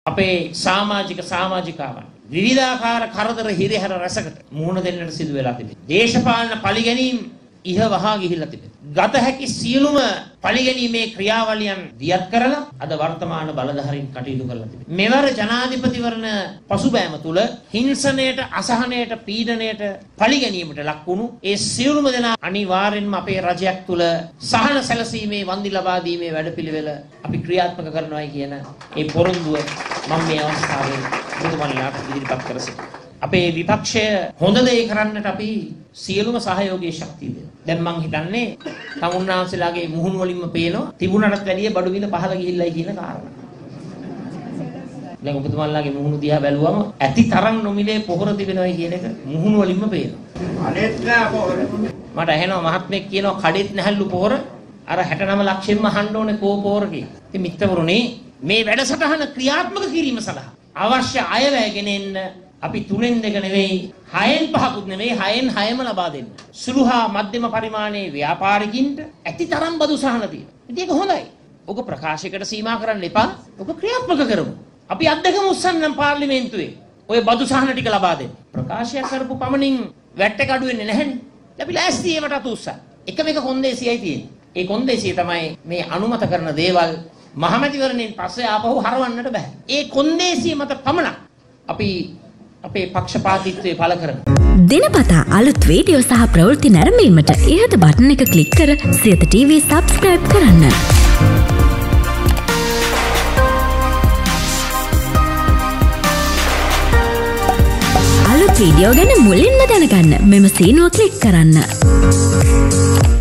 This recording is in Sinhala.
අපේ සමාජිකාවන් විවිධාකාර කරදර හිරිහැර රසකට මුහුණ දෙන්නට සිදු වෙලා තිබෙනවා. දේශපාලන පරිගැනීම් ඉහ වහා ගිහිල්ලා තිබෙනවා. ගත හැකි සියලුම පරිගැනීමේ ක්‍රියාවලියන් දියත් කරලා අද වර්තමාන බලධාරීන් කටයුතු කරලා තිබෙනවා. මෙවර ජනාධිපතිවරණ පසුබෑම තුල හිංසනයට, අසහනයට, පීඩනයට පරිගැනීමට ලක් වුණු ඒ සියලුම දෙනා අනිවාර්යෙන්ම අපේ රජයක් තුල සහන සැලසීමේ වන්දි ලබා දීමේ වැඩපිළිවෙල අපි ක්‍රියාත්මක කරනවායි කියන ඒ පොරොන්දුව මම මේ අවස්ථාවේ ඔබතුමන්ලාට ඉදිරිපත් කර සිටිනවා. අපේ විපක්ෂය හොඳ දේ කරන්නට අපි සියලුම සහයෝගයේ ශක්තිය දෙනවා. දැන් මං හිතන්නේ තමුන්නාන්සලාගේ මුහුණු වලින්ම පේනවා තිබුණටත් වැඩිය බඩු මිල පහළ ගිහිල්ලායි කියන කාරණා. දැන් ඔබතුමන්ලාගේ මුහුණු දිහා බැලුවම ඇති තරම් නොමිලේ පොහොර තිබෙනවායි කියන එක මුහුණු වලින්ම පේනවා. අනෙත් නෑ පොහොර. මට ඇහෙනවා මහත්මයෙක් කියනවා කඩෙත් නැහැලු පොහොර අර 69 ලක්ෂෙන්ම අහන්න ඕනේ කෝ පොහොර කියලා. ඉතින් මිත්‍රවරුනි මේ වැඩසටහන ක්‍රියාත්මක කිරීම සඳහා අවශ්‍ය අයවැය ගෙන එන්න අපි 3න් 2 නෙවෙයි 6න් 5කුත් නෙවෙයි 6න් 6ම ලබා දෙන්න. සුළු හා මධ්‍යම පරිමාණයේ ව්‍යාපාරිකින්ට ඇතිතරම් බදු සහන තියෙනවා. ඉතින් ඒක හොඳයි. ඔක ප්‍රකාශයකට සීමා කරන්න එපා. ඔක ක්‍රියාත්මක කරමු. අපි අත්දැකම උස්සන්නම් පාර්ලිමේන්තුවේ ඔය බදු සහන ටික ලබා දෙන්න. ප්‍රකාශය කරපු පමණින් වැට් එක අඩු වෙන්නේ නැහැනේ. අපි ලෑස්ති ඒවට අත උස්සන්න. එකම එක කොන්දේසියයි තියෙන්නේ. ඒ කොන්දේසිය තමයි මේ අනුමත කරන දේවල් මහමැතිවරණයෙන් පස්සේ ආපහු හරවන්නට බෑ. ඒ කොන්දේසිය මත පමණක් අපි අපේ පක්ෂපාතීත්වය පළ කරනවා. දිනපතා අලුත් වීඩියෝ සහ ප්‍රවෘත්ති නැරඹීමට ඉහත බටන් එක ක්ලික් කර සියත TV subscribe කරන්න. අලුත් වීඩියෝ ගැන මුලින්ම දැනගන්න මෙම සීනුව ක්ලික් කරන්න.